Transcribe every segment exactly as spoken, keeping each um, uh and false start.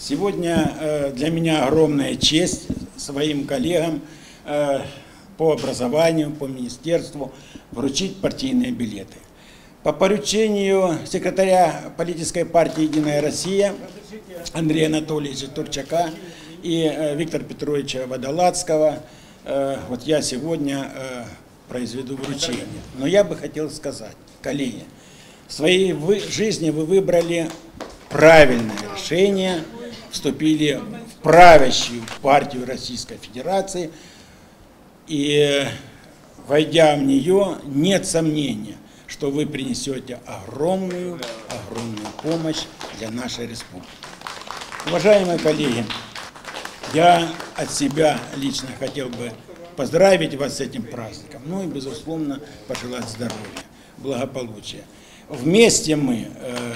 Сегодня для меня огромная честь своим коллегам по образованию, по министерству вручить партийные билеты. По поручению секретаря политической партии «Единая Россия» Андрея Анатольевича Турчака и Виктора Петровича Водолацкого вот я сегодня произведу вручение. Но я бы хотел сказать, коллеги, в своей жизни вы выбрали правильное решение, вступили в правящую партию Российской Федерации, и, войдя в нее, нет сомнения, что вы принесете огромную, огромную помощь для нашей республики. Уважаемые коллеги, я от себя лично хотел бы поздравить вас с этим праздником, ну и, безусловно, пожелать здоровья, благополучия. Вместе мы, э,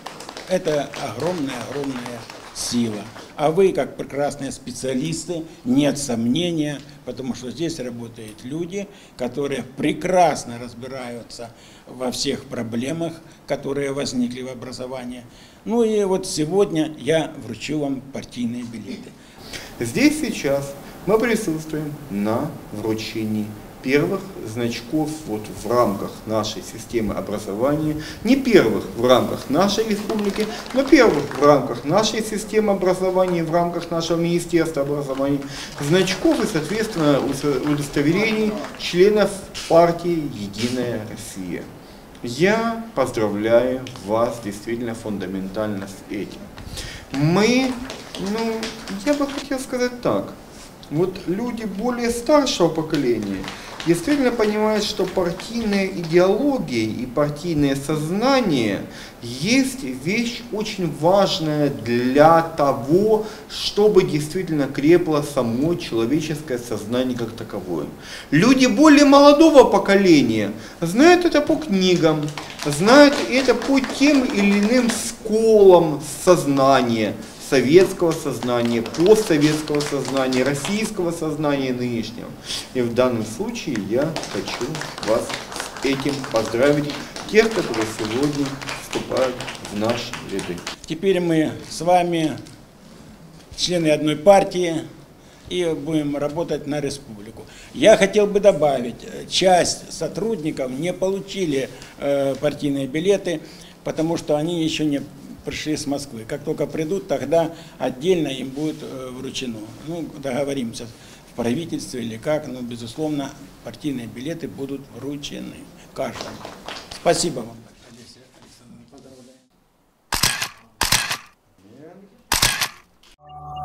это огромная-огромная сила. А вы, как прекрасные специалисты, нет сомнения, потому что здесь работают люди, которые прекрасно разбираются во всех проблемах, которые возникли в образовании. Ну и вот сегодня я вручу вам партийные билеты. Здесь сейчас мы присутствуем на вручении первых значков вот в рамках нашей системы образования, не первых в рамках нашей республики, но первых в рамках нашей системы образования, в рамках нашего Министерства образования, значков и, соответственно, удостоверений членов партии «Единая Россия». Я поздравляю вас действительно фундаментально с этим. Мы, ну, я бы хотел сказать так, вот люди более старшего поколения действительно понимают, что партийная идеология и партийное сознание есть вещь очень важная для того, чтобы действительно крепло само человеческое сознание как таковое. Люди более молодого поколения знают это по книгам, знают это по тем или иным сколам сознания, советского сознания, постсоветского сознания, российского сознания нынешнего. И в данном случае я хочу вас с этим поздравить, тех, которые сегодня вступают в наши ряды. Теперь мы с вами члены одной партии и будем работать на республику. Я хотел бы добавить, часть сотрудников не получили э, партийные билеты, потому что они еще не пришли с Москвы. Как только придут, тогда отдельно им будет э, вручено. Ну, договоримся в правительстве или как, но, безусловно, партийные билеты будут вручены каждому. Спасибо вам. Поздравляю.